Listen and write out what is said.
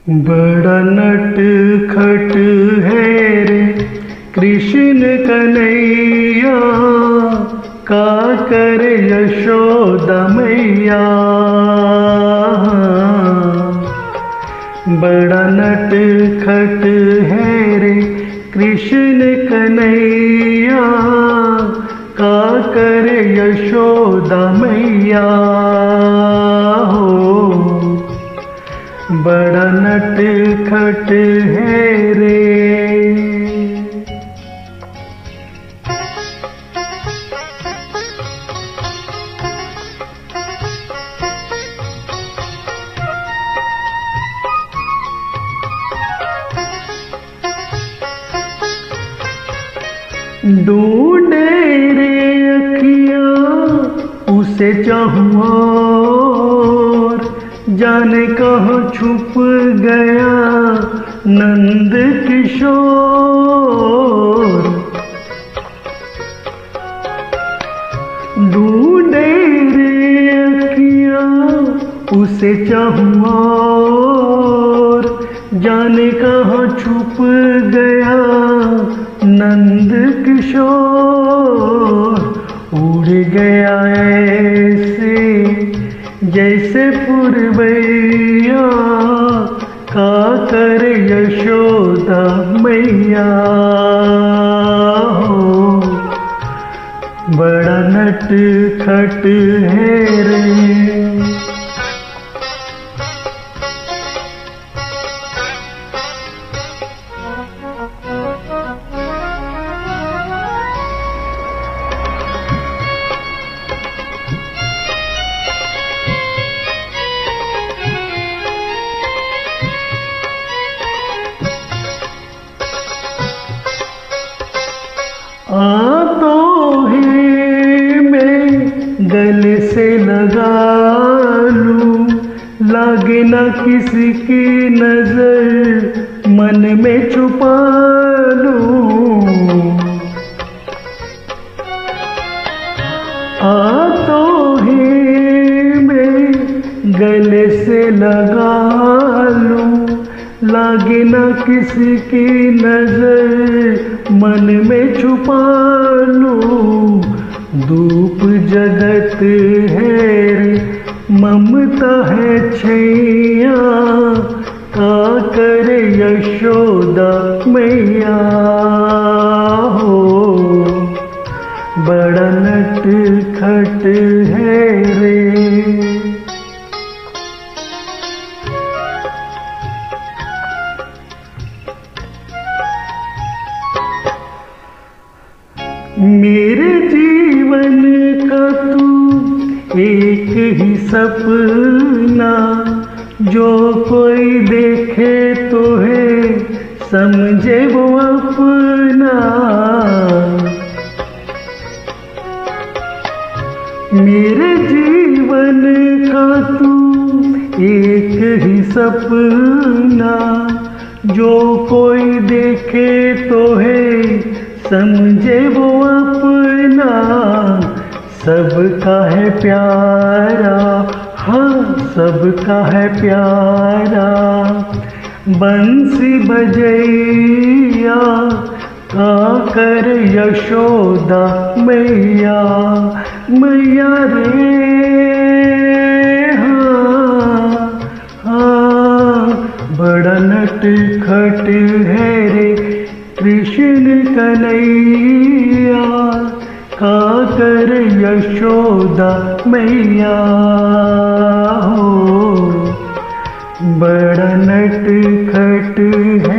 बड़ा नट खट है रे कृष्ण कन्हैया, का करे यशोदा मैया। बड़ा नट खट है रे कृष्ण कन्हैया, का करे यशोदा मैया। बड़ा नट खट है रे। ढूंढे रे अखियाँ उसे चाहूँ और, जाने कहाँ छुप गया नंद किशोर। ढूंढे रे अखियाँ उसे चाहूँ और, जाने कहाँ छुप गया नंद किशोर। उड़ गया ऐसे जैसे पुरवैया, का करे यशोदा मैया। बड़ा नट खट है रे। तो ही मैं गले से लगा लूं, लागे ना किसी की नजर मन में छुपा लूं। तो ही मैं गले से लगा लूं, लागे ना किसी की नजर मन में छुपा लूं। धूप जगत है रे ममता है छैया, का करे यशोदा मैया। बड़ा नट खट है रे। मेरे जीवन का तू एक ही सपना, जो कोई देखे तो है समझे वो अपना। मेरे जीवन का तू एक ही सपना, जो कोई देखे तो है समझे वो अपना। सबका है प्यारा, हाँ सबका है प्यारा, बंसी बजैया, का कर यशोदा मैया। मैया रे हाँ, बड़ा नट खट है रे कृष्ण कन्हैया, का कर यशोदा मैया। बड़ा नट खट है।